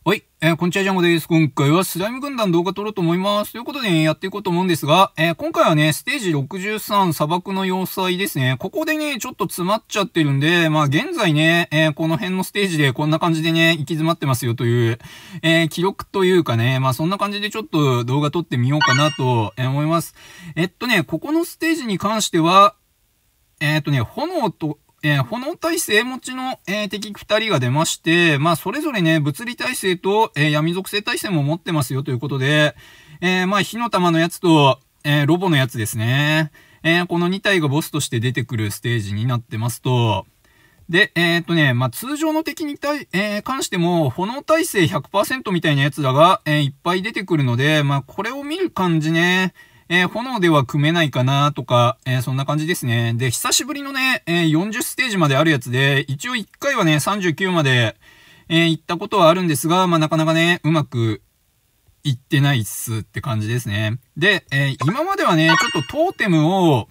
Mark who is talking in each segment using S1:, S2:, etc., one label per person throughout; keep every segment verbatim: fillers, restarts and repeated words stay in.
S1: はい、えー、こんにちは、ジャンゴです。今回はスライム軍団動画撮ろうと思います。ということでね、やっていこうと思うんですが、えー、今回はね、ステージろくじゅうさん、砂漠の要塞ですね。ここでね、ちょっと詰まっちゃってるんで、まあ、現在ね、えー、この辺のステージでこんな感じでね、行き詰まってますよという、えー、記録というかね、まあ、そんな感じでちょっと動画撮ってみようかなと、えー思います。えっとね、ここのステージに関しては、えっとね、炎と、えー炎耐性持ちの、えー敵ふたりが出まして、まあ、それぞれね、物理耐性と、えー闇属性耐性も持ってますよということで、えーまあ、火の玉のやつと、えーロボのやつですね。えーこのに体がボスとして出てくるステージになってますと、で、えーっとね、まあ、通常の敵に対、えー関しても、炎耐性ひゃくパーセントみたいなやつらが、えーいっぱい出てくるので、まあ、これを見る感じね、えー炎では組めないかなとか、えーそんな感じですね。で、久しぶりのね、えーよんじゅうステージまであるやつで、一応いっかいはね、さんじゅうきゅうまで、えー行ったことはあるんですが、まあ、なかなかね、うまくいってないっすって感じですね。で、えー今まではね、ちょっとトーテムを、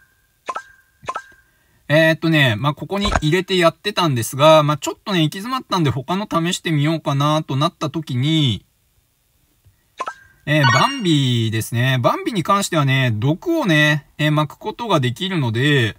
S1: えーっとね、まあ、ここに入れてやってたんですが、まあ、ちょっとね、行き詰まったんで他の試してみようかなとなった時に、えーバンビですね。バンビに関してはね、毒をね、えー巻くことができるので、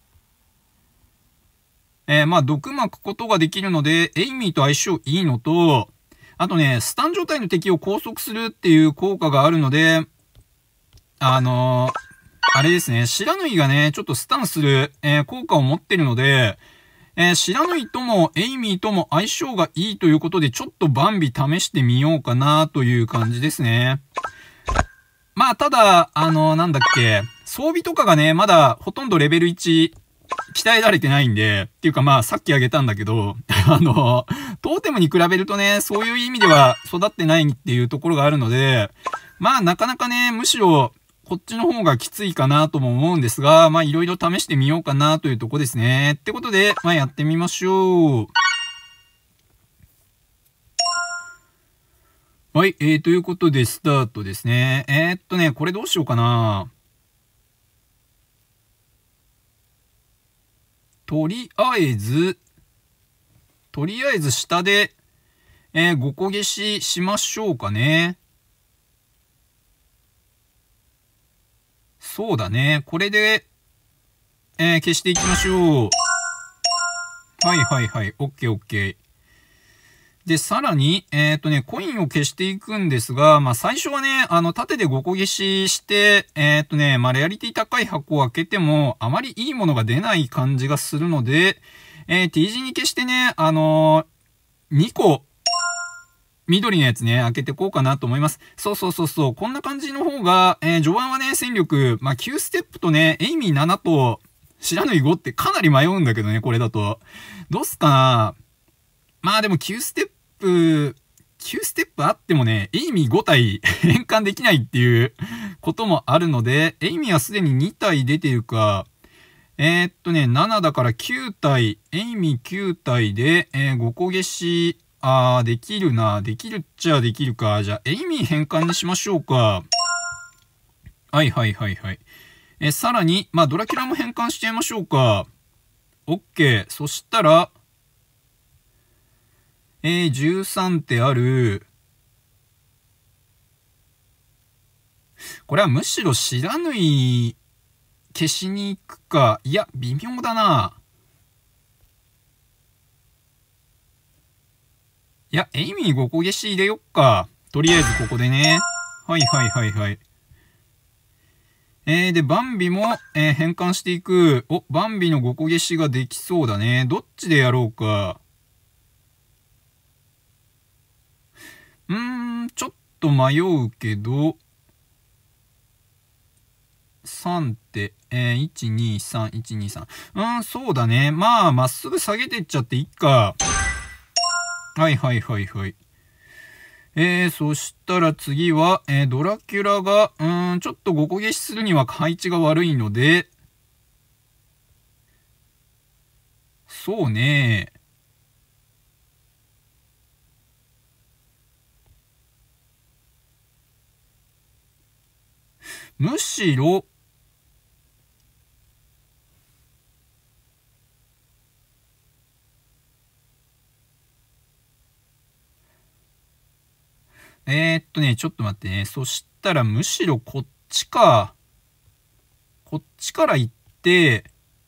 S1: えーまあ、毒巻くことができるので、エイミーと相性いいのと、あとね、スタン状態の敵を拘束するっていう効果があるので、あのーあれですね、シラヌイがね、ちょっとスタンする、えー効果を持ってるので、えー、シラヌイともエイミーとも相性がいいということで、ちょっとバンビ試してみようかなという感じですね。まあ、ただ、あの、なんだっけ、装備とかがね、まだほとんどレベルいち鍛えられてないんで、っていうかまあ、さっきあげたんだけど、あの、トーテムに比べるとね、そういう意味では育ってないっていうところがあるので、まあ、なかなかね、むしろ、こっちの方がきついかなとも思うんですが、まあ、いろいろ試してみようかなというとこですね。ってことで、まあ、やってみましょう。はい、えー、ということで、スタートですね。えー、っとね、これどうしようかな。とりあえず、とりあえず下で、えー、ごこ消ししましょうかね。そうだね。これで、えー、消していきましょう。はいはいはい。オッケーオッケー。で、さらに、えっとね、コインを消していくんですが、まあ、最初はね、あの、縦でごこ消しして、えっとね、まあ、レアリティ高い箱を開けても、あまりいいものが出ない感じがするので、えー、T 字に消してね、あのー、にこ、緑のやつね、開けてこうかなと思います。そうそうそうそう。こんな感じの方が、えー、序盤はね、戦力、まあ、きゅうステップとね、エイミーななと、知らぬいごってかなり迷うんだけどね、これだと。どうすかな。まあでもきゅうステップ、きゅうステップあってもね、エイミーご体変換できないっていうこともあるので、エイミーはすでにに体出てるか、えー、っとね、ななだからきゅう体、エイミーきゅう体で、えー、ごこ消し、あー、できるな。できるっちゃできるか。じゃあ、エイミー変換にしましょうか。はいはいはいはい。えー、さらに、まあ、ドラキュラも変換しちゃいましょうか。オッケー。そしたら、えー、じゅうさん手ある。これはむしろ知らぬい消しに行くか。いや、微妙だな。いや、エイミーごこ消し入れよっか。とりあえずここでね。はいはいはいはい。えー、で、バンビも、えー、変換していく。お、バンビのごこ消しができそうだね。どっちでやろうか。うーん、ちょっと迷うけど、さんって、えー、いち、に、さん、いち、に、さん。うーん、そうだね。まあ、まっすぐ下げてっちゃっていっか。はいはいはいはい。えー、そしたら次は、えー、ドラキュラが、うーん、ちょっとごこ消しするには配置が悪いので、そうね。むしろ、 えー、っとね、ちょっと待ってね。そしたらむしろこっちか。こっちから行って、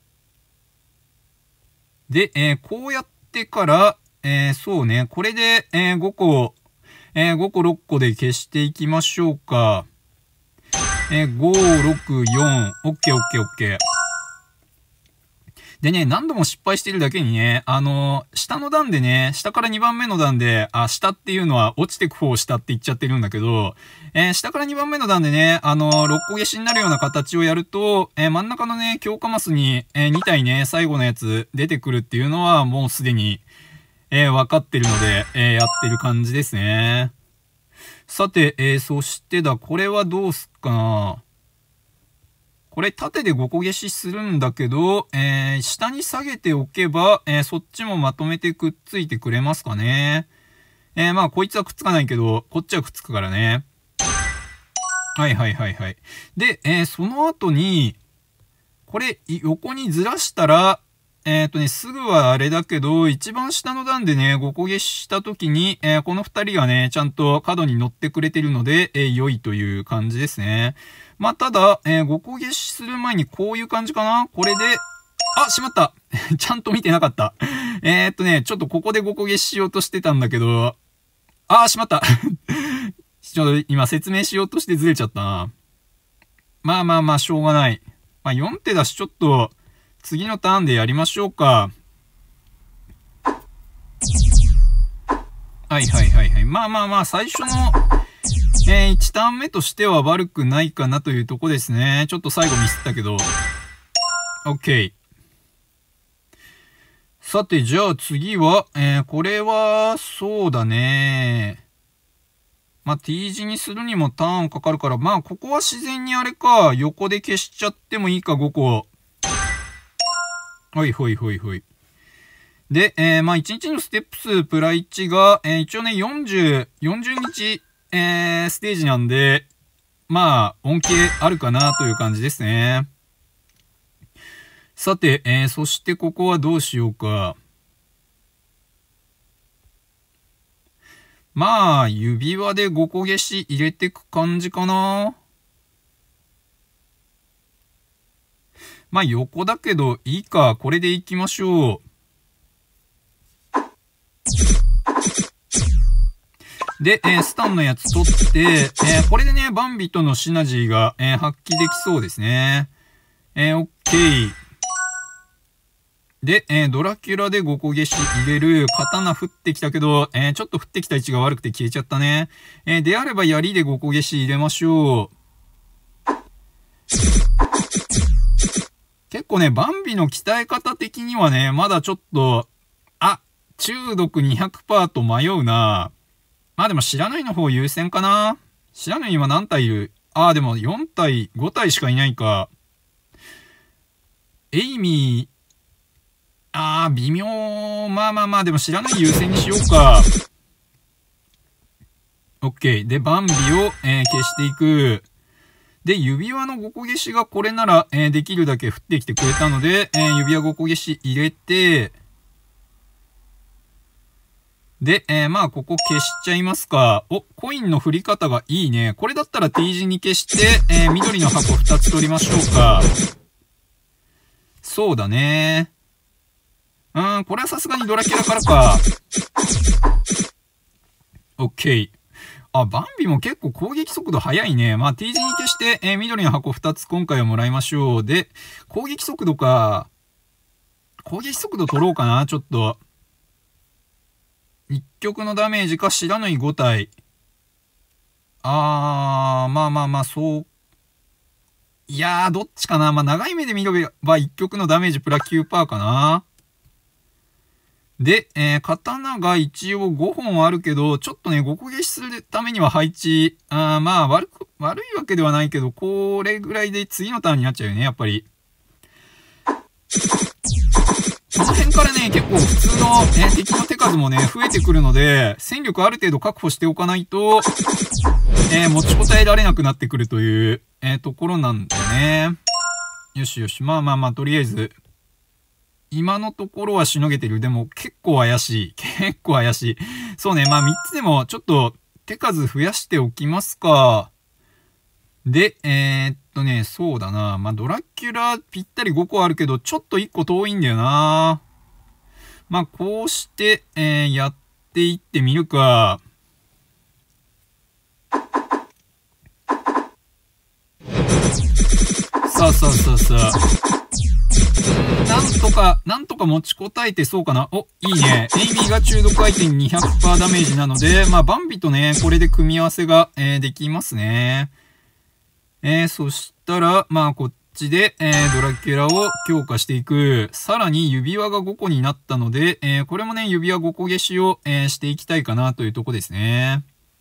S1: で、えー、こうやってから、えー、そうね。これで、えー、ごこ、えー、ごころっこで消していきましょうか。えー、ご、ろく、よん。オッケーオッケーオッケー。でね、何度も失敗してるだけにね、あのー、下の段でね、下からにばんめの段で、あ、下っていうのは落ちてく方を下って言っちゃってるんだけど、えー、下からにばんめの段でね、あのー、ろっこ消しになるような形をやると、えー、真ん中のね、強化マスに、えー、に体ね、最後のやつ出てくるっていうのは、もうすでに、えー、分かってるので、えー、やってる感じですね。さて、えー、そしてだ、これはどうすっかな。これ縦でごこ消しするんだけど、えー、下に下げておけば、えー、そっちもまとめてくっついてくれますかね。えー、まあ、こいつはくっつかないけど、こっちはくっつくからね。はいはいはいはい。で、えー、その後に、これ、横にずらしたら、えっとね、すぐはあれだけど、一番下の段でね、ごこ消しした時に、えー、この二人がね、ちゃんと角に乗ってくれてるので、えー、良いという感じですね。まあ、ただ、えー、ごこ消しする前にこういう感じかな。これで、あ、しまったちゃんと見てなかった。えー、っとね、ちょっとここでごこ消ししようとしてたんだけど、あ、しまったちょっと今説明しようとしてずれちゃったな。まあまあまあ、しょうがない。まあ、よん手だし、ちょっと、次のターンでやりましょうか。はいはいはいはい。まあまあまあ、最初の、えー、いちターン目としては悪くないかなというとこですね。ちょっと最後ミスったけど。OK。さて、じゃあ次は、えー、これは、そうだね。まあ、T 字にするにもターンかかるから、まあ、ここは自然にあれか、横で消しちゃってもいいか、ごこ。ほいほいほいほい。で、えー、まあ、いちにちのステップ数プラいちが、えー、一応ね、よんじゅう、よんじゅうにち、えー、ステージなんで、まあ、恩恵あるかなという感じですね。さて、えー、そしてここはどうしようか。まあ、指輪でごこ消し入れてく感じかな。まあ、横だけど、いいか。これでいきましょう。で、えー、スタンのやつ取って、えー、これでね、バンビとのシナジーが、えー、発揮できそうですね。えー、オッケー。で、えー、ドラキュラでごこ消し入れる。刀降ってきたけど、えー、ちょっと降ってきた位置が悪くて消えちゃったね。えー、であれば槍でごこ消し入れましょう。結構ね、バンビの鍛え方的にはね、まだちょっと、あ、中毒 にひゃくパーセント と迷うな。まあでも知らないの方優先かな。知らない今何体いる？ああ、でもよん体、ご体しかいないか。エイミー、ああ、微妙。まあまあまあ、でも知らない優先にしようか。オッケー。で、バンビを、えー、消していく。で、指輪のごこ消しがこれなら、えー、できるだけ降ってきてくれたので、えー、指輪ごこ消し入れて、で、えー、まあ、ここ消しちゃいますか。お、コインの振り方がいいね。これだったら T 字に消して、えー、緑の箱ふたつ取りましょうか。そうだね。うーん、これはさすがにドラキュラからか。オッケー。あ、バンビも結構攻撃速度速いね。まあ、T 字に消して、えー、緑の箱ふたつ今回はもらいましょう。で、攻撃速度か。攻撃速度取ろうかな、ちょっと。一曲のダメージか、白縫いご体。あー、まあまあまあ、そう。いやー、どっちかな。まあ、長い目で見れば一曲のダメージプラ きゅうパーセント かな。で、えー、刀が一応ごほんあるけど、ちょっとね、ごこ消しするためには配置、あーまあ、悪く、悪いわけではないけど、これぐらいで次のターンになっちゃうよね、やっぱり。この辺からね、結構普通の、えー、敵の手数もね、増えてくるので、戦力ある程度確保しておかないと、えー、持ちこたえられなくなってくるという、えー、ところなんだよね。よしよし。まあまあまあ、とりあえず、今のところはしのげてる。でも結構怪しい。結構怪しい。そうね。まあみっつでもちょっと手数増やしておきますか。で、えー、っとね、そうだな。まあ、ドラキュラぴったりごこあるけど、ちょっといっこ遠いんだよな。まあ、こうして、えー、やっていってみるか。さあさあさあさあ。なんとか、なんとか持ちこたえてそうかな。お、いいね。エイミーが中毒相手に にひゃくパーセント ダメージなので、まあ、バンビとね、これで組み合わせが、えー、できますね。えー、そしたら、まあ、こっちで、えー、ドラキュラを強化していく。さらに指輪がごこになったので、えー、これもね、指輪ごこ消しを、えー、していきたいかなというとこですね。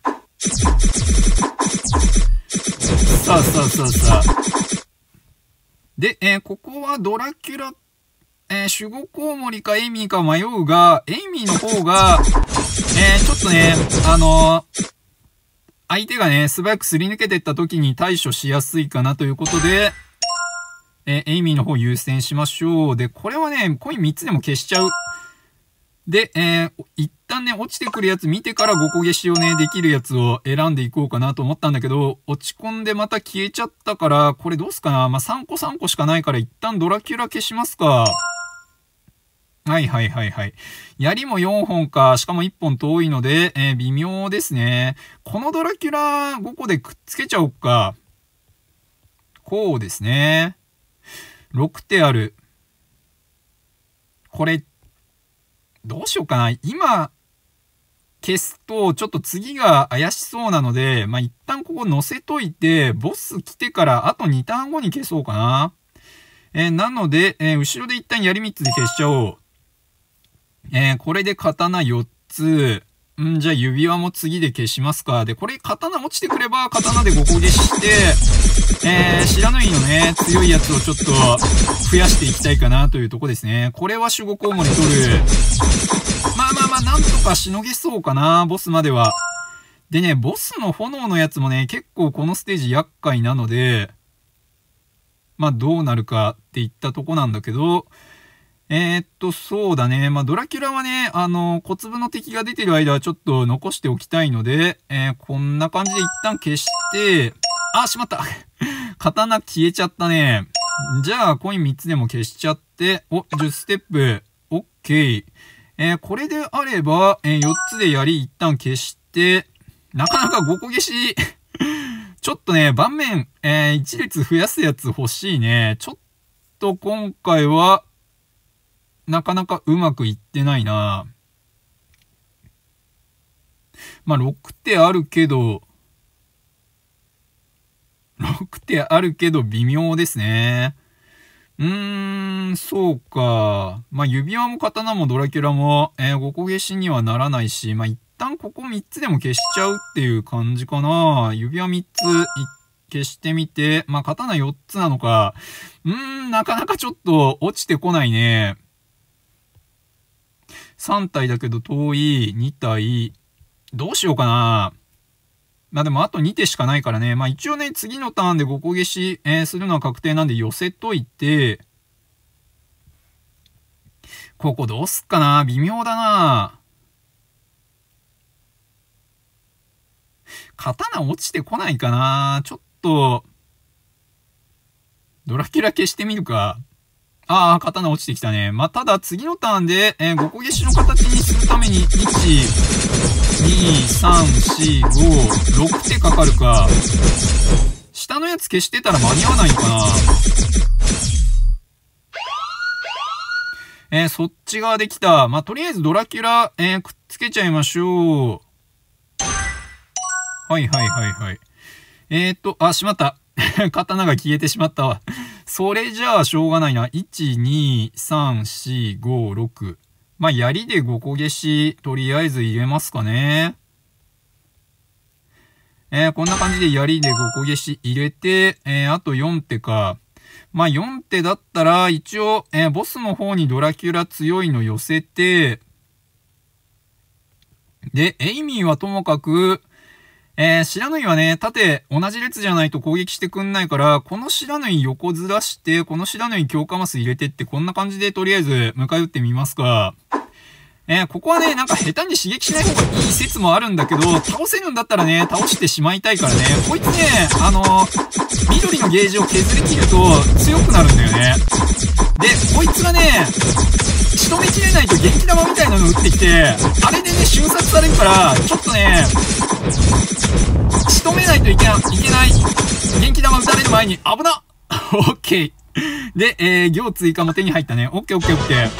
S1: さあさあさあさあ。で、えー、ここはドラキュラ、えー、守護コウモリかエイミーか迷うが、エイミーの方が、えー、ちょっとね、あのー、相手がね、素早くすり抜けていった時に対処しやすいかなということで、えー、エイミーの方優先しましょう。で、これはね、コインみっつでも消しちゃう。で、えー、一旦ね、落ちてくるやつ見てからごこ消しをね、できるやつを選んでいこうかなと思ったんだけど、落ち込んでまた消えちゃったから、これどうすかな。まあ、さんこさんこしかないから一旦ドラキュラ消しますか。はいはいはいはい。槍もよんほんか、しかもいっぽん遠いので、えー、微妙ですね。このドラキュラごこでくっつけちゃおっか。こうですね。ろくてある。これ、どうしようかな。今、消すと、ちょっと次が怪しそうなので、まあ、一旦ここ載せといて、ボス来てから、あとにターンごに消そうかな。えー、なので、えー、後ろで一旦槍みっつで消しちゃおう。えー、これで刀よっつ。んじゃあ指輪も次で消しますか。で、これ刀落ちてくれば、刀でごこ消して、えー、白縫いのね、強いやつをちょっと増やしていきたいかなというとこですね。これは守護コウモリ取る。まあまあまあ、なんとかしのげそうかな、ボスまでは。でね、ボスの炎のやつもね、結構このステージ厄介なので、まあどうなるかっていったとこなんだけど、えー、っと、そうだね。まあドラキュラはね、あの、小粒の敵が出てる間はちょっと残しておきたいので、えー、こんな感じで一旦消して、あ、しまった刀消えちゃったね。じゃあ、コインみっつでも消しちゃって、お、じゅっステップ。オッケー。えー、これであれば、えー、よっつで槍一旦消して、なかなかごこ消しちょっとね、盤面、えー、いち列増やすやつ欲しいね。ちょっと今回は、なかなかうまくいってないな。まあ、ろくてあるけど、ろくてあるけど微妙ですね。うーん、そうか。まあ、指輪も刀もドラキュラも、えー、ごこ消しにはならないし、まあ、一旦ここみっつでも消しちゃうっていう感じかな。指輪みっつ消してみて、まあ、刀よっつなのか。うーん、なかなかちょっと落ちてこないね。さん体だけど遠い、に体。どうしようかな。まあでもあとに手しかないからね。まあ一応ね、次のターンでごこ消し、えー、するのは確定なんで寄せといて、ここどうすっかな。微妙だな。刀落ちてこないかな。ちょっと、ドラキュラ消してみるか。ああ、刀落ちてきたね。まあ、ただ次のターンで、えー、ごこ消しの形にするために、いち、に、さん、よん、ご、ろく手かかるか。下のやつ消してたら間に合わないのかな。えー、そっち側できた。まあ、とりあえずドラキュラ、えー、くっつけちゃいましょう。はいはいはいはい。えーっと、あ、しまった。刀が消えてしまったわ。それじゃあしょうがないな。いち、に、さん、よん、ご、ろく。まあ、槍でごこ消し、とりあえず入れますかね。えー、こんな感じで槍でごこ消し入れて、えー、あとよん手か。まあ、よん手だったら、一応、えー、ボスの方にドラキュラ強いの寄せて、で、エイミーはともかく、えー、白縫いはね、縦、同じ列じゃないと攻撃してくんないから、この白縫い横ずらして、この白縫い強化マス入れてって、こんな感じでとりあえず迎え撃ってみますか。 えー、ここはね、なんか下手に刺激しない方がいい説もあるんだけど、倒せるんだったらね、倒してしまいたいからね、こいつね、あのー、緑のゲージを削り切ると強くなるんだよね。で、こいつがね、仕留めきれないと元気玉みたいなの打ってきて、あれでね、瞬殺されるから、ちょっとね、仕留めないといけな、いけない。元気玉打たれる前に、危なオッケー。で、えー、行追加も手に入ったね。オッケーオッケーオッケー。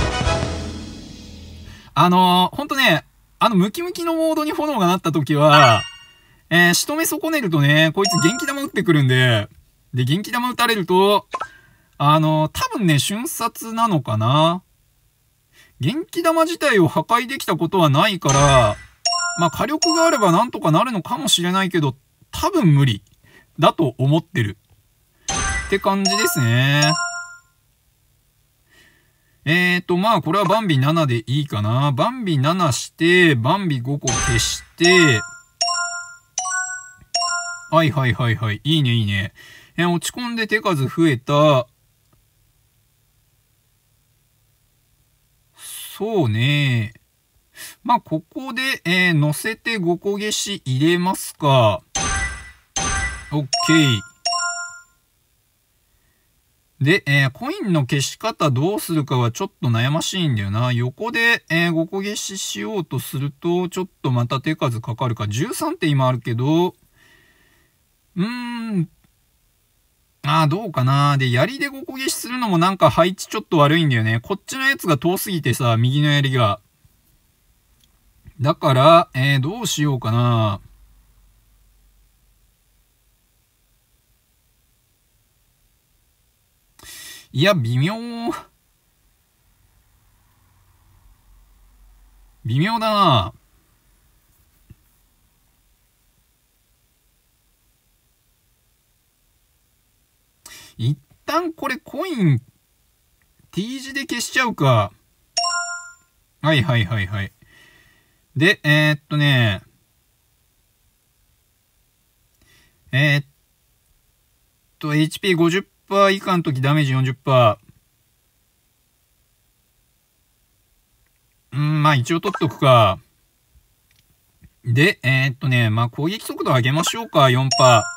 S1: あのー、ほんとね、あの、ムキムキのモードに炎がなった時は、えー、仕留め損ねるとね、こいつ元気玉打ってくるんで、で、元気玉打たれると、あのー、多分ね、瞬殺なのかな。元気玉自体を破壊できたことはないから、まあ火力があればなんとかなるのかもしれないけど、多分無理だと思ってる。って感じですね。えーと、まあこれはバンビななでいいかな。バンビななして、バンビごこ消して、はいはいはいはい。いいねいいね。えー、落ち込んで手数増えた。そうね。まあ、ここで、えー、乗せてごこ消し入れますか。オッケー。で、えー、コインの消し方どうするかはちょっと悩ましいんだよな。横で、えー、ごこ消ししようとすると、ちょっとまた手数かかるか。じゅうさんって今あるけど、うーん。ああ、どうかな。で、槍でごこ消しするのもなんか配置ちょっと悪いんだよね。こっちのやつが遠すぎてさ、右の槍が。だから、えー、どうしようかな。いや、微妙。微妙だな。一旦これコイン T 字で消しちゃうか。はいはいはいはい。で、えー、っとね。えー、っと、エイチピーごじゅっパーセント 以下の時ダメージ よんじゅっパーセント。うん、まあ一応取っとくか。で、えー、っとね、まあ攻撃速度上げましょうか、よんパーセント。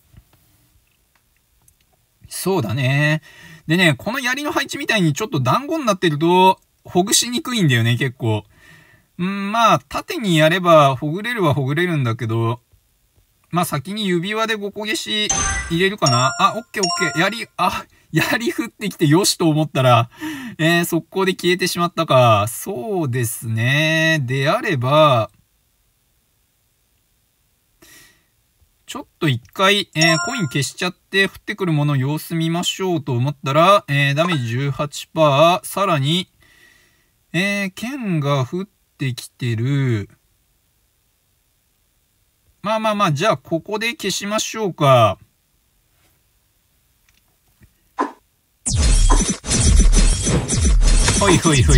S1: そうだね。でね、この槍の配置みたいにちょっと団子になってると、ほぐしにくいんだよね、結構。うん、まあ、縦にやればほぐれるはほぐれるんだけど、まあ先に指輪でごこ消し入れるかな。あ、オッケーオッケー。槍、あ、槍降ってきてよしと思ったら、えー、速攻で消えてしまったか。そうですね。であれば、ちょっと一回、えー、コイン消しちゃって降ってくるもの様子見ましょうと思ったら、えー、ダメージ じゅうはちパーセント、さらに、えー、剣が降ってきてる。まあまあまあ、じゃあここで消しましょうか。ほいほいほいほい。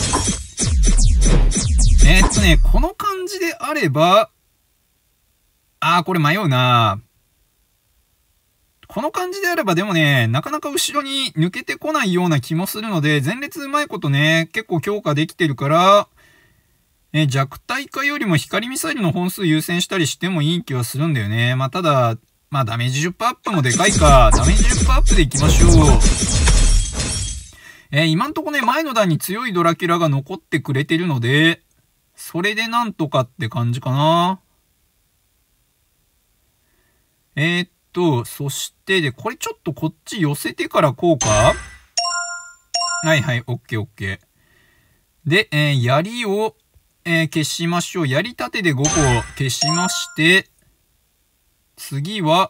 S1: えー、っとね、この感じであれば、あー、これ迷うな。この感じであればでもね、なかなか後ろに抜けてこないような気もするので、前列うまいことね、結構強化できてるから、え弱体化よりも光ミサイルの本数優先したりしてもいい気はするんだよね。まあただ、まあダメージ じゅっパーセント アップもでかいか。ダメージ じゅっパーセント アップでいきましょう。えー、今んとこね、前の段に強いドラキュラが残ってくれてるので、それでなんとかって感じかな。えー、っと、そしてで、これちょっとこっち寄せてからこうか。はいはい、オッケーオッケー。で、えー、槍を、えー、消しましょう。槍立てでごこ消しまして、次は、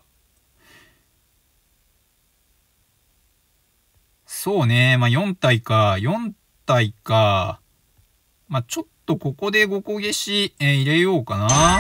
S1: そうね、まあ、よん体か、よん体か。まあ、ちょっとここでごこ消し、えー、入れようかな。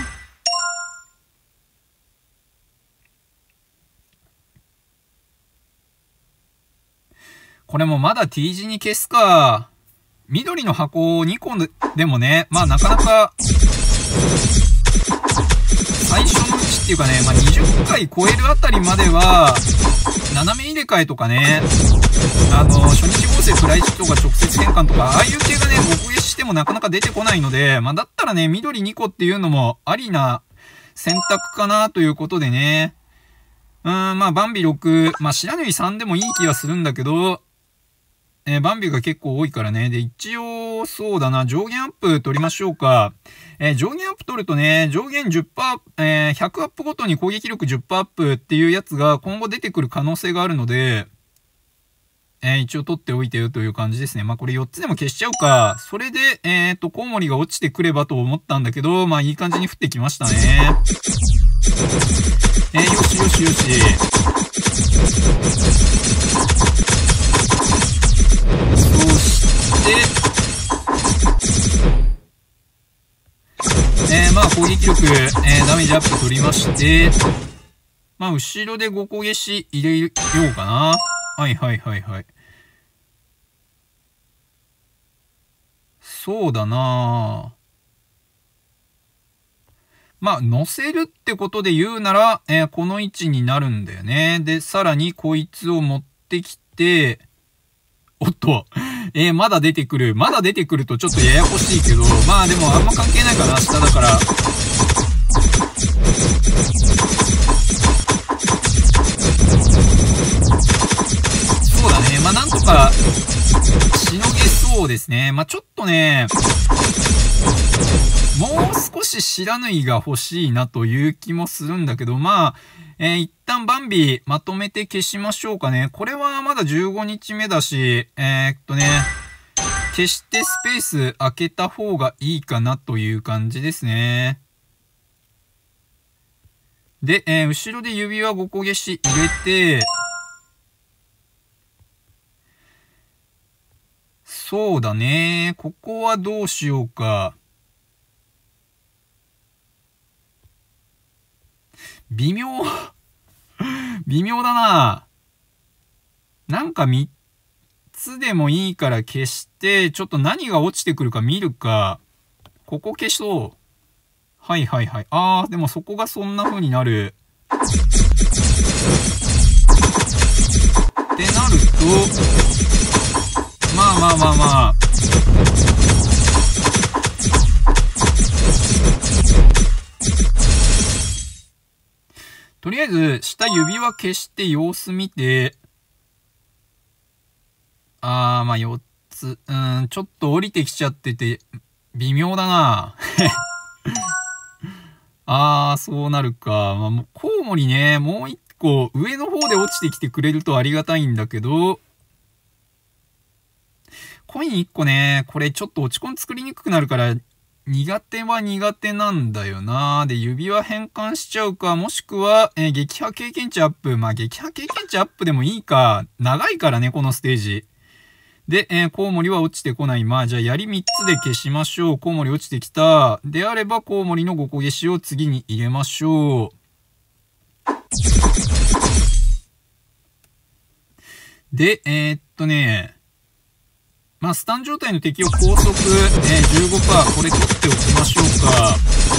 S1: これもまだ T 字に消すか。緑の箱をにこでもね、まあなかなか、 最初のうちっていうかね、まあ、にじゅっかい超えるあたりまでは、斜め入れ替えとかね、あの、初日合成プライチとか直接変換とか、ああいう系がね、ごこ消ししてもなかなか出てこないので、まあ、だったらね、緑にこっていうのもありな選択かなということでね。うーん、まあ、バンビろく、まあ、白縫いさんでもいい気はするんだけど、えー、バンビが結構多いからね。で、一応、そうだな、上限アップ取りましょうか。えー、上限アップ取るとね、上限 じゅっパーセント、えー、ひゃくアップごとに攻撃力 じゅっパーセント アップっていうやつが今後出てくる可能性があるので、えー、一応取っておいてよという感じですね。まあ、これよっつでも消しちゃうか。それで、えっと、コウモリが落ちてくればと思ったんだけど、まあ、いい感じに降ってきましたね。えー、よしよしよし。そして、えー、まあ攻撃力、えー、ダメージアップ取りまして、まあ後ろでごこ消し入れようかな。はいはいはいはい。そうだなまあ乗せるってことで言うなら、えー、この位置になるんだよね。で、さらにこいつを持ってきて、おっと、えー、まだ出てくる。まだ出てくるとちょっとややこしいけど、まあでもあんま関係ないかな、下だから。そうだね。まあなんとか、しのげそうですね。まあちょっとね、もう少し白縫いが欲しいなという気もするんだけど、まあ、えー、一旦バンビまとめて消しましょうかね。これはまだじゅうごにちめだし、えー、っとね、消してスペース開けた方がいいかなという感じですね。で、えー、後ろで指輪ごこ消し入れて、そうだね。ここはどうしようか。微妙。微妙だな。なんかみっつでもいいから消して、ちょっと何が落ちてくるか見るか。ここ消そう。はいはいはい。あー、でもそこがそんな風になる。ってなると、まあまあまあまあ。とりあえず、下指輪消して様子見て、あー、まあよっつ。うん、ちょっと降りてきちゃってて、微妙だな。あー、そうなるか。まあ、もうコウモリね、もう一個、上の方で落ちてきてくれるとありがたいんだけど、コインいっこね、これちょっと落ち込ん作りにくくなるから、苦手は苦手なんだよな。で、指輪変換しちゃうか、もしくは、えー、撃破経験値アップ。まあ、撃破経験値アップでもいいか。長いからね、このステージ。で、えー、コウモリは落ちてこない。まあ、じゃあ、槍みっつで消しましょう。コウモリ落ちてきた。であれば、コウモリのごこ消しを次に入れましょう。で、えー、っとね、まあ、スタン状態の敵を高速、えー、じゅうごパーセント、これ取っておきましょうか。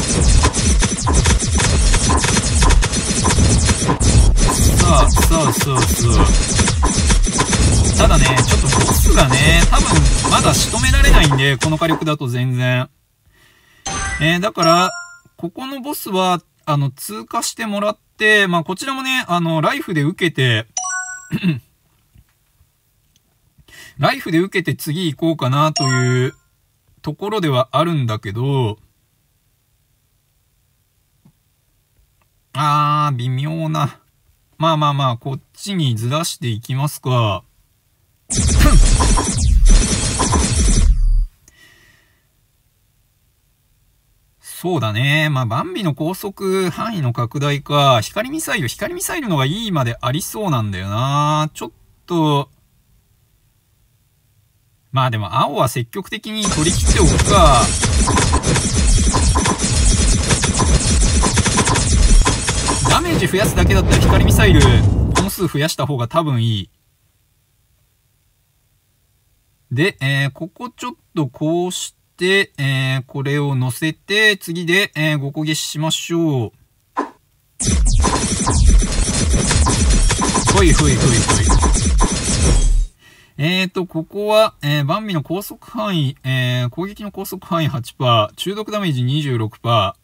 S1: さあ、さあ、さあ、さあ。ただね、ちょっとボスがね、多分、まだ仕留められないんで、この火力だと全然。えー、だから、ここのボスは、あの、通過してもらって、まあ、こちらもね、あの、ライフで受けて、ライフで受けて次行こうかなというところではあるんだけど、あー、微妙な。まあまあまあ、こっちにずらしていきますか。そうだね。まあ、バンビの高速範囲の拡大か。光ミサイル、光ミサイルのがいいまでありそうなんだよな。ちょっと、まあでも青は積極的に取り切っておくか。ダメージ増やすだけだったら光ミサイル本数増やした方が多分いい。で、えー、ここちょっとこうして、えー、これを乗せて、次で、えー、ごこ消ししましょう。 ほいほいほいほい。えーと、ここは、えー、バンビの高速範囲、えー、攻撃の高速範囲 はちパーセント、中毒ダメージ にじゅうろくパーセント、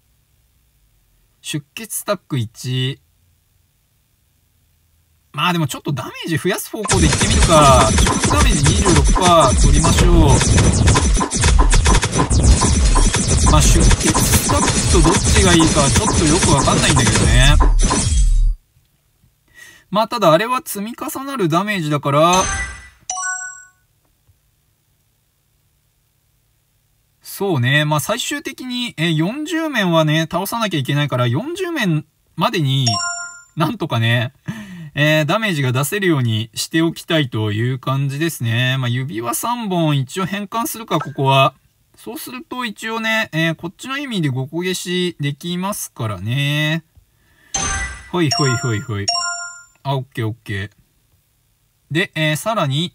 S1: 出血スタックいち。まあでもちょっとダメージ増やす方向でいってみるか。中毒ダメージ にじゅうろくパーセント 取りましょう。まあ出血スタックとどっちがいいかちょっとよくわかんないんだけどね。まあただあれは積み重なるダメージだから、そうね。まあ最終的にえよんじゅう面はね、倒さなきゃいけないから、よんじゅう面までになんとかね、えー、ダメージが出せるようにしておきたいという感じですね。まあ指輪さんぼん一応変換するか、ここは。そうすると一応ね、えー、こっちの意味でごこ消しできますからね。ほいほいほいほい。あ、オッケーオッケー。で、えー、さらに、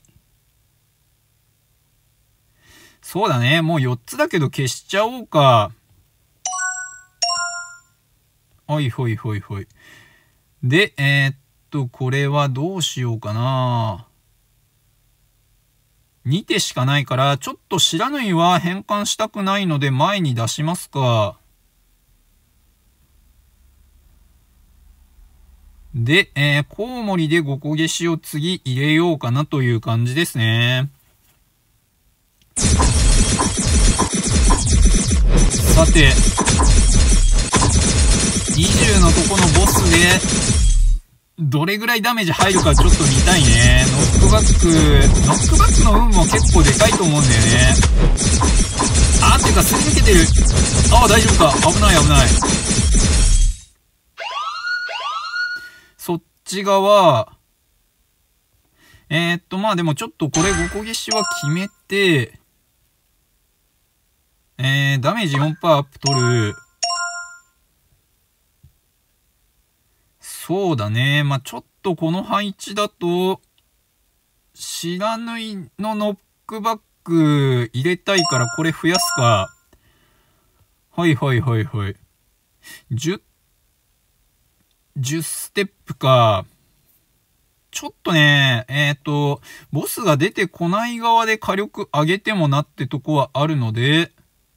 S1: そうだね。もうよっつだけど消しちゃおうか。ほいほいほいほい。で、えー、っと、これはどうしようかな。に手しかないから、ちょっと不知火は変換したくないので前に出しますか。で、えー、コウモリでごこ消しを次入れようかなという感じですね。さて、にじゅうのとこのボスで、どれぐらいダメージ入るかちょっと見たいね。ノックバック、ノックバックの運も結構でかいと思うんだよね。あーっていうか、すり抜けてる。ああ、大丈夫か。危ない危ない。そっち側、えー、っと、まあでもちょっとこれごこ消しは決めて、えー、ダメージ よんパーセント アップ取る。そうだね。まあ、ちょっとこの配置だと、不知火のノックバック入れたいからこれ増やすか。はいはいはいはい。じゅう、じゅうステップか。ちょっとね、えっと、ボスが出てこない側で火力上げてもなってとこはあるので、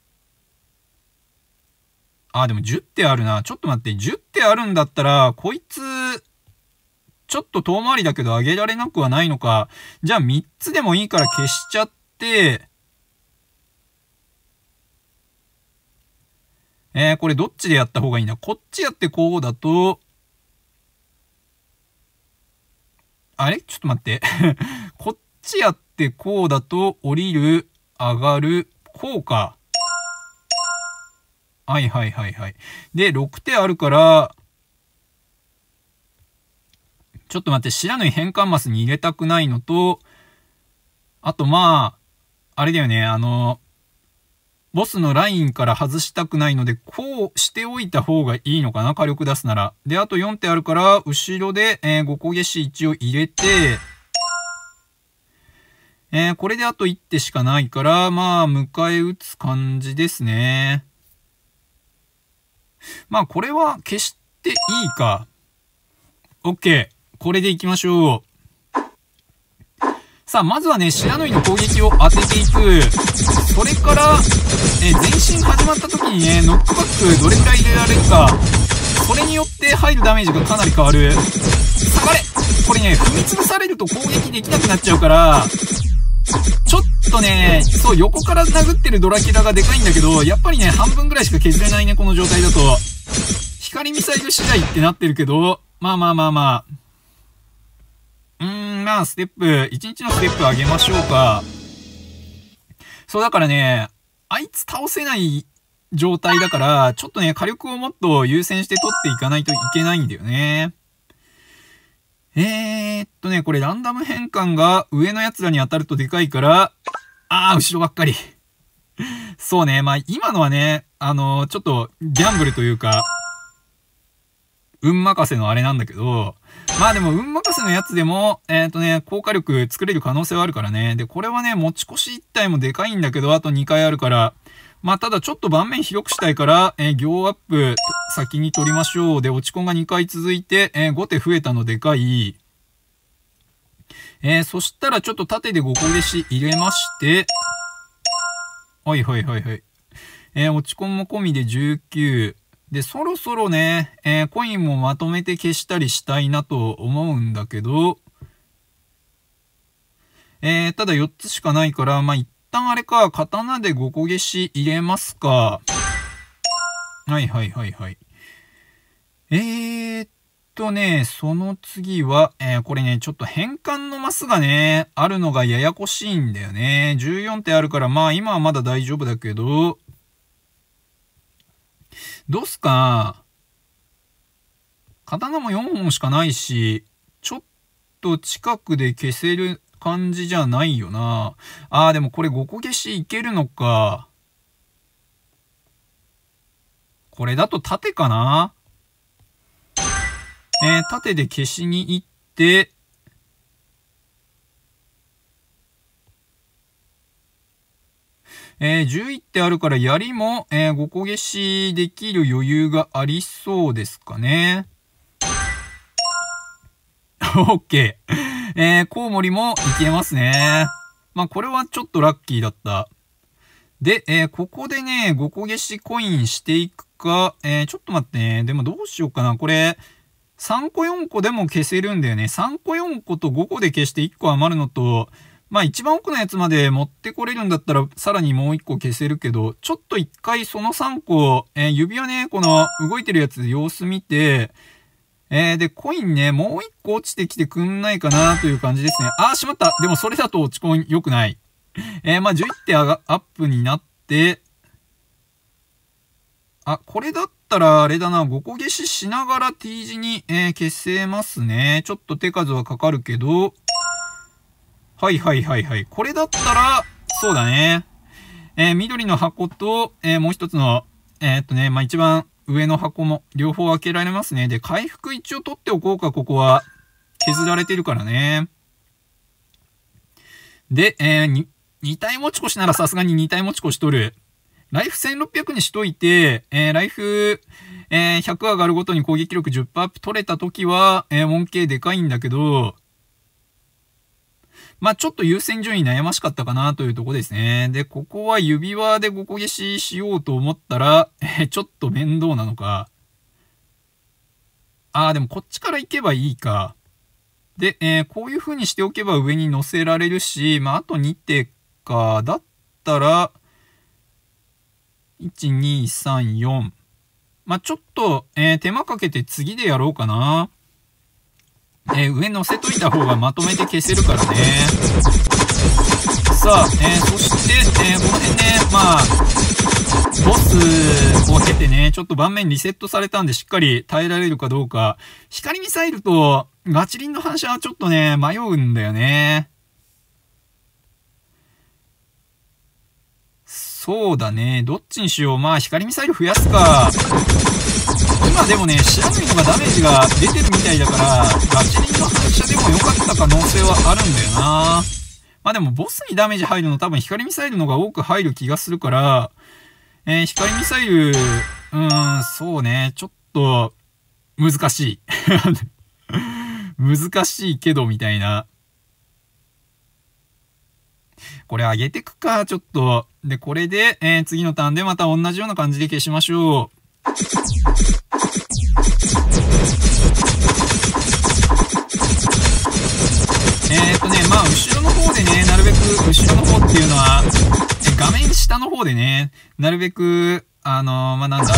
S1: あ、でもじゅってあるな。ちょっと待って。じゅってあるんだったら、こいつ、ちょっと遠回りだけど上げられなくはないのか。じゃあみっつでもいいから消しちゃって、えー、これどっちでやった方がいいんだ。こっちやってこうだと、あれちょっと待って。こっちやってこうだと、降りる、上がる、こうか。はいはいはいはい。で、ろく手あるから、ちょっと待って、不知火変換マスに入れたくないのと、あとまあ、あれだよね、あの、ボスのラインから外したくないので、こうしておいた方がいいのかな、火力出すなら。で、あとよん手あるから、後ろで、えー、ごこ消し一応入れて、えー、これであといち手しかないから、まあ、迎え撃つ感じですね。まあ、これは消していいか。OK。これでいきましょう。さあ、まずはね、不知火の攻撃を当てていく。それから、え、前進始まった時にね、ノックバックどれくらい入れられるか。それによって入るダメージがかなり変わる。下がれ！これね、踏み潰されると攻撃できなくなっちゃうから、ちょっとね、そう、横から殴ってるドラキュラがでかいんだけど、やっぱりね、半分ぐらいしか削れないね、この状態だと。光ミサイル次第ってなってるけど、まあまあまあまあ。うーん、まあ、ステップ、いちにちのステップ上げましょうか。そうだからね、あいつ倒せない状態だから、ちょっとね、火力をもっと優先して取っていかないといけないんだよね。えーっとね、これランダム変換が上のやつらに当たるとでかいから、あー、後ろばっかり。そうね、まあ今のはね、あのー、ちょっとギャンブルというか、運任せのあれなんだけど、まあでも運任せのやつでも、えーっとね、高火力作れる可能性はあるからね。で、これはね、持ち越しいち体もでかいんだけど、あとにかいあるから、まあただちょっと盤面広くしたいから、えー、行アップ先に取りましょう。で、落ち込んがにかい続いて、えー、ご手増えたのでかい。 えー、そしたらちょっと縦でごこ消し入れまして、はいはいはいはい。えー、落ち込みも込みでじゅうきゅう。で、そろそろね、えー、コインもまとめて消したりしたいなと思うんだけど、えー、ただよっつしかないから、まあ、一旦あれか、刀でごこ消し入れますか。はいはいはいはい。えーっとね、その次は、えー、これね、ちょっと変換のマスがね、あるのがややこしいんだよね。じゅうよんてあるから、まあ今はまだ大丈夫だけど、どうすか。刀もよんほんしかないし、ちょっと近くで消せる感じじゃないよな。あー、でもこれごこ消しいけるのか。これだと縦かな。えー、縦で消しに行って、えー、じゅういってあるから槍も、えー、ごこ消しできる余裕がありそうですかね。オッケー。えー、コウモリもいけますね。まあ、これはちょっとラッキーだった。で、えー、ここでね、ごこ消しコインしていくか、えー、ちょっと待ってね。でもどうしようかな。これ、さんこよんこでも消せるんだよね。さんこよんことごこで消していっこ余るのと、まあ一番奥のやつまで持ってこれるんだったら、さらにもういっこ消せるけど、ちょっと一回そのさんこ、えー、指輪ね、この動いてるやつ様子見て、えー、で、コインね、もういっこ落ちてきてくんないかなという感じですね。あー、しまった。でもそれだと落ち込み良くない。えー、まあじゅういってんアップになって、あ、これだったらあれだな、ごこ消ししながら T 字に、えー、消せますね。ちょっと手数はかかるけど、はいはいはいはい。これだったら、そうだね。えー、緑の箱と、えー、もう一つの、えー、っとね、まあ、一番上の箱も両方開けられますね。で、回復一応取っておこうか、ここは。削られてるからね。で、えー、に、に体持ち越しならさすがにに体持ち越し取る。ライフせんろっぴゃくにしといて、えー、ライフ、えー、ひゃく上がるごとに攻撃力 じゅっパーセント アップ取れたときは、えー、恩恵でかいんだけど、まあ、ちょっと優先順位悩ましかったかなというとこですね。で、ここは指輪でごこ消ししようと思ったら、えー、ちょっと面倒なのか。あー、でもこっちから行けばいいか。で、えー、こういう風にしておけば上に乗せられるし、まあ、あとに手か。だったら、いち、に、さん、よん。まあ、ちょっと、えー、手間かけて次でやろうかな。えー、上乗せといた方がまとめて消せるからね。さあ、えー、そして、えー、この辺ね、まあ、ボスを経てね、ちょっと盤面リセットされたんでしっかり耐えられるかどうか。光ミサイルとガチリンの反射はちょっとね、迷うんだよね。そうだね。どっちにしよう。まあ、光ミサイル増やすか。今でもね、知らないのがダメージが出てるみたいだから、ガチリンの反射でも良かった可能性はあるんだよな。まあでも、ボスにダメージ入るの多分光ミサイルの方が多く入る気がするから、えー、光ミサイル、うーん、そうね、ちょっと、難しい。難しいけど、みたいな。これ上げてくか、ちょっと。で、これで、えー、次のターンでまた同じような感じで消しましょう。えーっとね、まあ、後ろの方でね、なるべく、後ろの方っていうのは、画面下の方でね、なるべく、あのー、まあ、なんだ、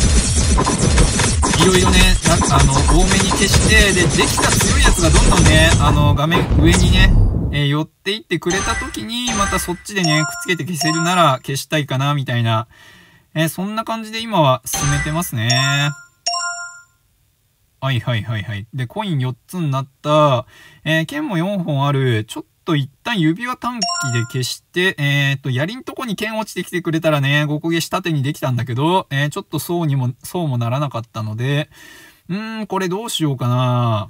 S1: いろいろね、なあの、多めに消して、で、できた強いやつがどんどんね、あの、画面上にね、えー、寄っていってくれた時に、またそっちでね、くっつけて消せるなら消したいかな、みたいな、えー、そんな感じで今は進めてますね。はいはいはいはい。で、コインよっつになった。えー、剣もよんほんある。ちょっと一旦指輪短期で消して、えー、っと、槍んとこに剣落ちてきてくれたらね、ごこ消し縦にできたんだけど、えー、ちょっとそうにも、そうもならなかったので、うーん、これどうしようかな。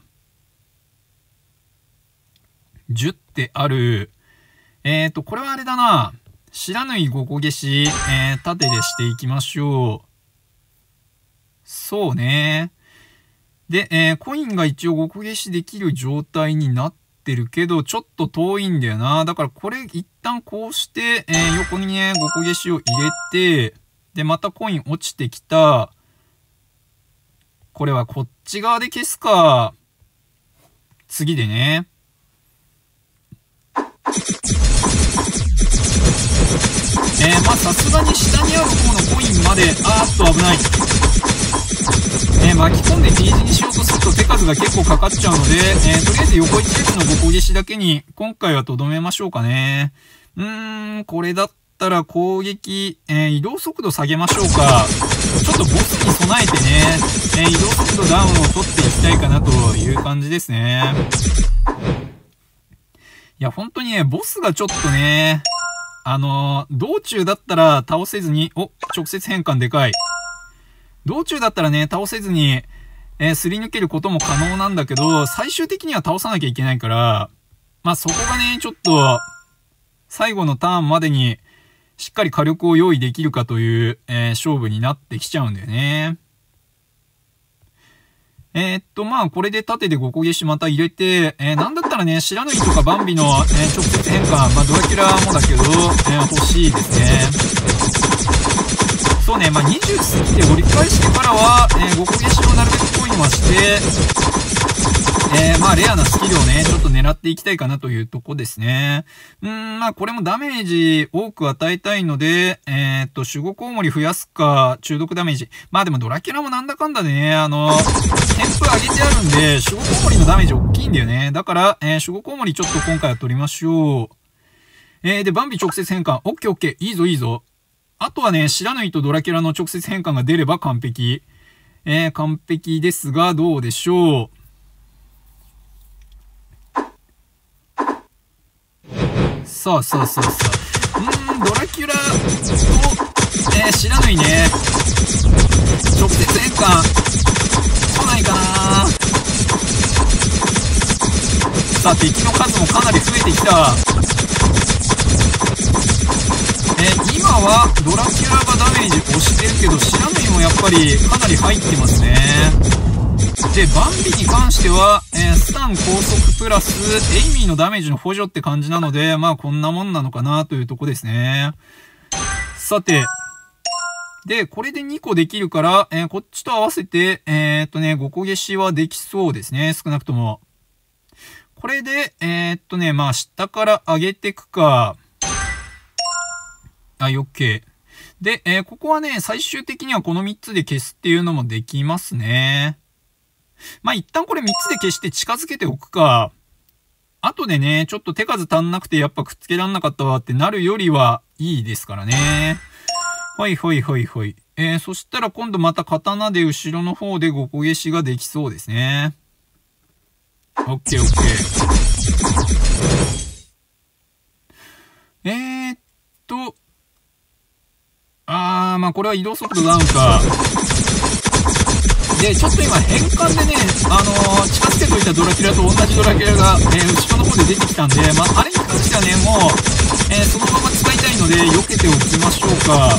S1: じゅってある。えー、っと、これはあれだな。白縫いごこ消し、えー、縦でしていきましょう。そうね。で、えー、コインが一応ごこ消しできる状態になっってるけど、ちょっと遠いんだよな。だからこれ一旦こうして、えー、横にね、ごこ消しを入れて、で、またコイン落ちてきた。これはこっち側で消すか。次でね。えー、まあさすがに下にある方のコインまで、あーっと危ない。えー、巻き込んで T 字にしようとすると手数が結構かかっちゃうので、えー、とりあえず横一列のごこ消しだけに今回はとどめましょうかね。うーん、これだったら攻撃、えー、移動速度下げましょうか。ちょっとボスに備えてね、えー、移動速度ダウンを取っていきたいかなという感じですね。いや、本当にね、ボスがちょっとね、あのー、道中だったら倒せずに、お、直接変換でかい。道中だったらね、倒せずに、えー、すり抜けることも可能なんだけど、最終的には倒さなきゃいけないから、まあ、そこがね、ちょっと、最後のターンまでに、しっかり火力を用意できるかという、えー、勝負になってきちゃうんだよね。えー、っと、まあ、これで縦でごこ消しまた入れて、えー、なんだったらね、知らぬいとかバンビの、えー、直接変換、まあ、ドラキュラもだけど、えー、欲しいですね。そうね、まあ、にじゅう過ぎて折り返してからは、えー、ごこ消しをなるべくコインはして、えー、まあ、レアなスキルをね、ちょっと狙っていきたいかなというとこですね。うーん、まあ、これもダメージ多く与えたいので、えー、っと、守護コウモリ増やすか、中毒ダメージ。まあでもドラキュラもなんだかんだでね、あの、添付上げてあるんで、守護コウモリのダメージ大きいんだよね。だから、えー、守護コウモリちょっと今回は取りましょう。えー、で、バンビ直接変換。オッケーオッケー。いいぞいいぞ。あとはね、知らぬいとドラキュラの直接変換が出れば完璧。えー、完璧ですが、どうでしょう。さあさあさあさあ。うーん、ドラキュラと、えー、知らぬいね。直接変換、来ないかな。さあ、敵の数もかなり増えてきた。えー、今はドラキュラがダメージ押してるけど、知らぬいもやっぱりかなり入ってますね。で、バンビに関しては、えー、スタン高速プラス、エイミーのダメージの補助って感じなので、まあこんなもんなのかなというとこですね。さて。で、これでにこできるから、えー、こっちと合わせて、えー、っとね、ごこ消しはできそうですね。少なくとも。これで、えー、っとね、まあ下から上げていくか。はい、OK。で、えー、ここはね、最終的にはこのみっつで消すっていうのもできますね。まあ、一旦これみっつで消して近づけておくか。後でね、ちょっと手数足んなくてやっぱくっつけらんなかったわってなるよりはいいですからね。はいはいはいはい。えー、そしたら今度また刀で後ろの方でごこ消しができそうですね。オッケーオッケー。えーっと。あー、まあこれは移動速度ダウンか。で、ちょっと今変換でね、あのー、近づけといたドラキュラと同じドラキュラが、えー、後ろの方で出てきたんで、まあ、あれに関してはね、もう、えー、そのまま使いたいので、避けておきましょうか。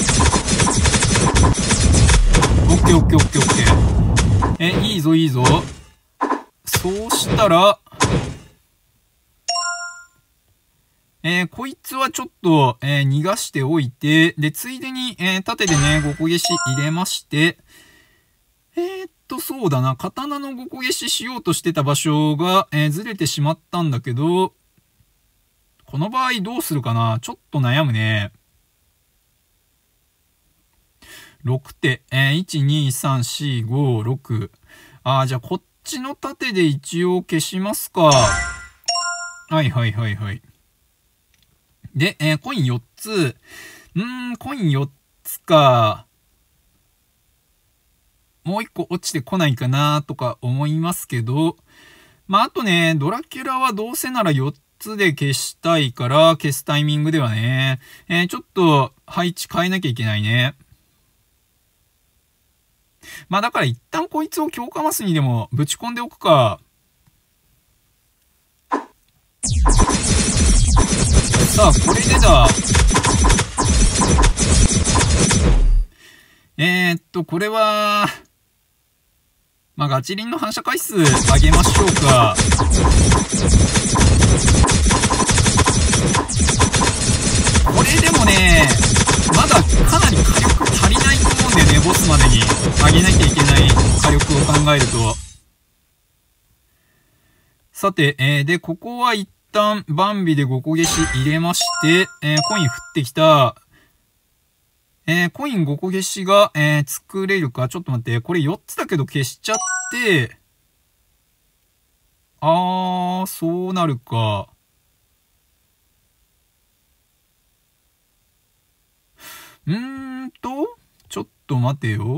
S1: オッケーオッケーオッケーオッケー。えー、いいぞいいぞ。そうしたら、えー、こいつはちょっと、えー、逃がしておいて、で、ついでに、えー、縦でね、ごこ消し入れまして、えー、っと、そうだな。刀のごこ消ししようとしてた場所が、えー、ずれてしまったんだけど、この場合どうするかな？ちょっと悩むね。ろく手。えー、いち、に、さん、よん、ご、ろく。あー、じゃあこっちの縦で一応消しますか。はいはいはいはい。で、えー、コインよっつ。うーん、コインよっつか。もう一個落ちてこないかなとか思いますけど、まあ、あとね、ドラキュラはどうせならよっつで消したいから、消すタイミングではね、えー、ちょっと配置変えなきゃいけないね。まあ、だから一旦こいつを強化マスにでもぶち込んでおくか。さあ、これでだ。えー、っと、これは、 まあ、ガチリンの反射回数上げましょうか。これでもね、まだかなり火力足りないと思うんだよね、ボスまでに上げなきゃいけない火力を考えると。さて、えー、で、ここは一旦バンビでごこ消し入れまして、えー、コイン降ってきた。えー、コインごこ消しが、えー、作れるか。ちょっと待って。これよっつだけど消しちゃって、あー、そうなるか。うーんと、ちょっと待てよ。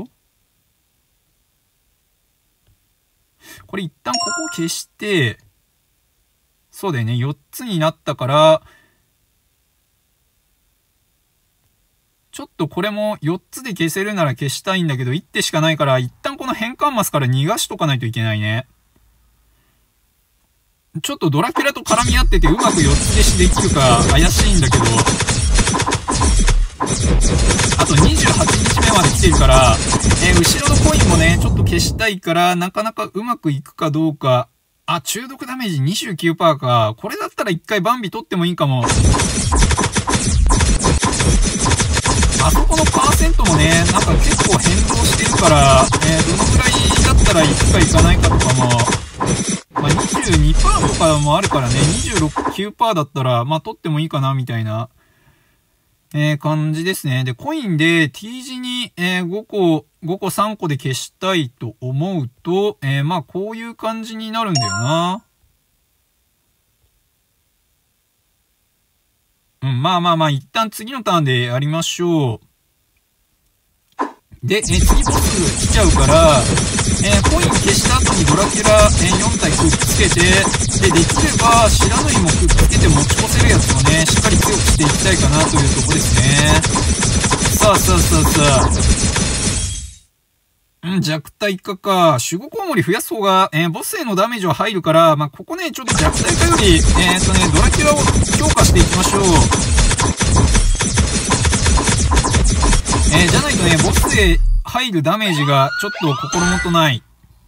S1: これ一旦ここを消して、そうだよね。よっつになったから、ちょっとこれもよっつで消せるなら消したいんだけど、いってしかないから、一旦この変換マスから逃がしとかないといけないね。ちょっとドラキュラと絡み合っててうまくよっつ消しできるか怪しいんだけど、あとにじゅうはちにちめまで来てるから、えー、後ろのコインもね、ちょっと消したいから、なかなかうまくいくかどうか。あ、中毒ダメージ にじゅうきゅうパーセント か。これだったら一回バンビ取ってもいいかも。あそこのパーセントもね、なんか結構変動してるから、えー、どのぐらいだったらいくかいかないかとかも、まあ、にじゅうにパーセント とかもあるからね、にじゅうろく、きゅうパーセント だったら、まあ取ってもいいかな、みたいな、えー、感じですね。で、コインで T 字に、えー、ごこ、ごこさんこで消したいと思うと、えー、まあこういう感じになるんだよな。うん、まあまあまあ、一旦次のターンでやりましょう。で、えー、次ボス来ちゃうから、えー、コイン消した後にドラキュラ、えー、よん体くっつけて、で、できれば、白縫いもくっつけて持ち越せるやつをね、しっかり強くしていきたいかなというとこですね。さあさあさあさあ。うん、弱体化か。守護コウモリ増やす方が、えー、ボスへのダメージは入るから、まあ、ここね、ちょっと弱体化より、えーっとね、ドラキュラを強化していきましょう。えー、じゃないとね、ボスへ入るダメージがちょっと心もとない。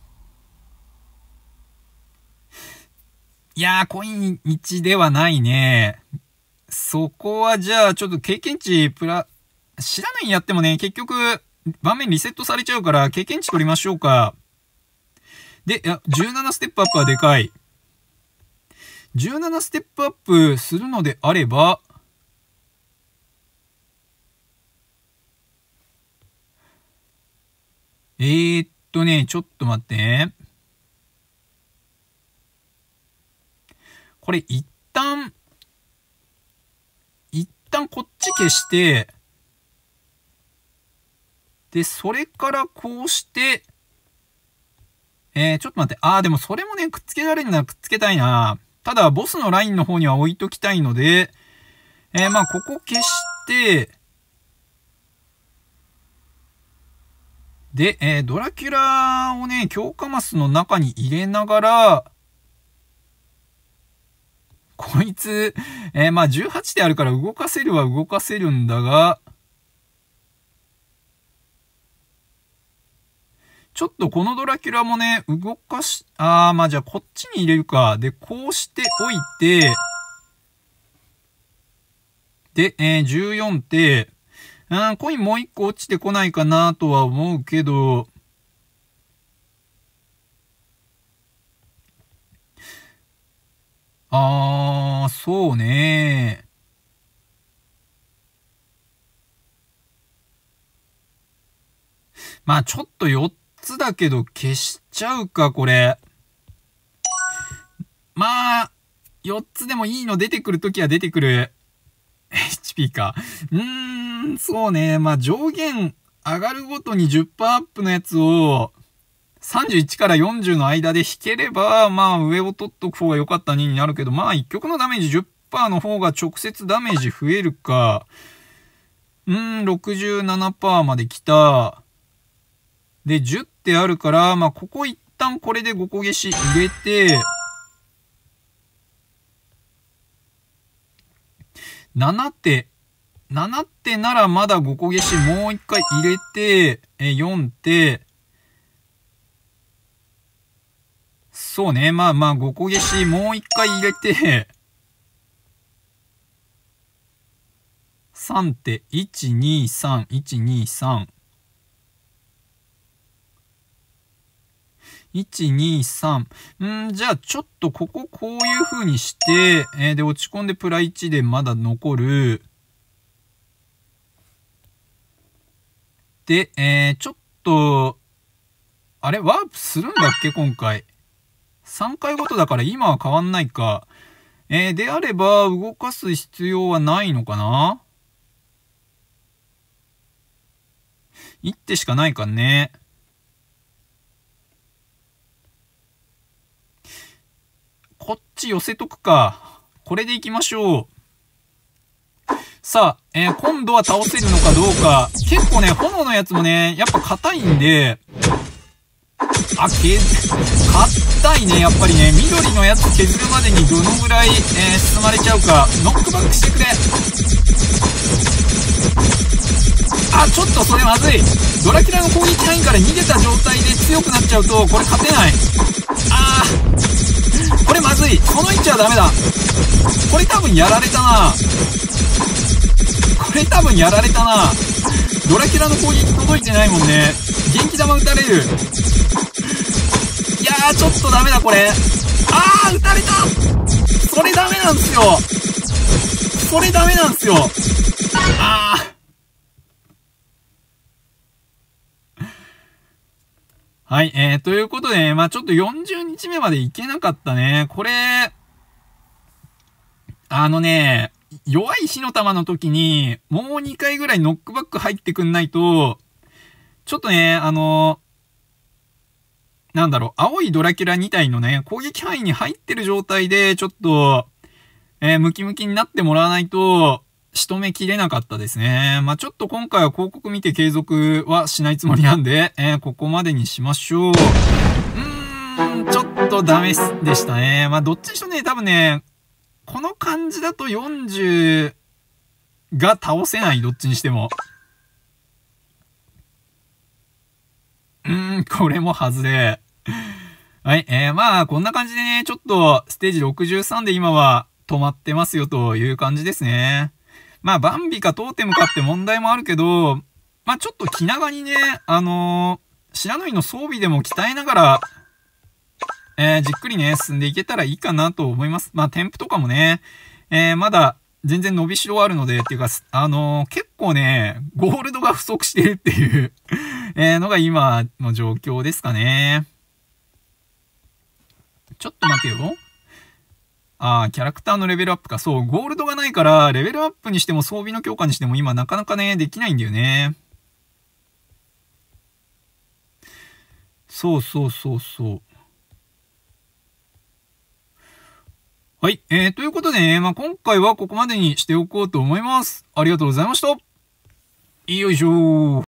S1: いやー、コインいちではないね。そこはじゃあ、ちょっと経験値プラ、知らないんやってもね、結局、盤面リセットされちゃうから、経験値取りましょうか。で、じゅうななステップアップはでかい。じゅうななステップアップするのであれば、えーっとね、ちょっと待ってね。これ一旦、一旦こっち消して、で、それからこうして、えー、ちょっと待って。あー、でもそれもね、くっつけられるならくっつけたいな。ただ、ボスのラインの方には置いときたいので、えー、まあ、ここ消して、で、えー、ドラキュラをね、強化マスの中に入れながら、こいつ、えー、まあ、じゅうはちであるから動かせるは動かせるんだが、ちょっとこのドラキュラもね、動かし、あー、まあ、じゃあこっちに入れるか。で、こうしておいて、で、えー、じゅうよんって、うん、コインもう一個落ちてこないかなとは思うけど、あー、そうね。まあちょっとよっつだけど消しちゃうか、これ。まあ、よっつでもいいの出てくるときは出てくる。エイチピー か。うーん、そうね。まあ上限上がるごとに じゅっパーセント アップのやつをさんじゅういちからよんじゅうの間で引ければ、まあ上を取っとく方が良かったにになるけど、まあいっ局のダメージ じゅっパーセント の方が直接ダメージ増えるか。うーん、ろくじゅうななパーセント まで来た。で、じゅうってあるから、まあここ一旦これでごこ消し入れて、なな手。なな手ならまだごこ消しもう一回入れて、え、よん手。 そうね。まあまあ、ごこ消しもう一回入れて、さん手、いち、に、さん、いち、に、さん。いち、に、さん。んー、じゃあちょっとこここういう風にして、えー、で、落ち込んでプラいちでまだ残る。で、えー、ちょっと、あれワープするんだっけ今回。さんかいごとだから今は変わんないか。えー、であれば動かす必要はないのかな？一手しかないかね。こっち寄せとくか。これで行きましょう。さあ、えー、今度は倒せるのかどうか。結構ね、炎のやつもね、やっぱ硬いんで、あ、け、硬いね、やっぱりね、緑のやつ削るまでにどのぐらい、えー、進まれちゃうか。ノックバックしてくれ。あ、ちょっとそれまずい。ドラキュラの攻撃範囲から逃げた状態で強くなっちゃうと、これ勝てない。あー、これまずい。この位置はダメだ。これ多分やられたな。これ多分やられたな。ドラキュラの攻撃届いてないもんね。元気玉撃たれる。いやー、ちょっとダメだ、これ。あー、撃たれた。それダメなんすよ。それダメなんすよ。あー。はい、えー、ということでね、まあちょっとよんじゅうにちめまでいけなかったね。これ、あのね、弱い火の玉の時に、もうにかいぐらいノックバック入ってくんないと、ちょっとね、あの、なんだろう、青いドラキュラに体のね、攻撃範囲に入ってる状態で、ちょっと、えー、ムキムキになってもらわないと、仕留めきれなかったですね。まあ、ちょっと今回は広告見て継続はしないつもりなんで、えー、ここまでにしましょう。うーん、ちょっとダメでしたね。まあ、どっちにしろね、多分ね、この感じだとよんじゅうが倒せない、どっちにしても。うーん、これも外れ。はい、えー、まあ、こんな感じでね、ちょっと、ステージろくじゅうさんで今は止まってますよという感じですね。まあ、バンビかトーテムかって問題もあるけど、まあ、ちょっと気長にね、あのー、白縫いの装備でも鍛えながら、えー、じっくりね、進んでいけたらいいかなと思います。まあ、添付とかもね、えー、まだ、全然伸びしろあるので、っていうか、あのー、結構ね、ゴールドが不足してるっていうえー、のが今の状況ですかね。ちょっと待てよ。あー、キャラクターのレベルアップか。そう、ゴールドがないから、レベルアップにしても装備の強化にしても今なかなかね、できないんだよね。そうそうそうそう。はい。えー、ということでね、まあ、今回はここまでにしておこうと思います。ありがとうございました。よいしょー。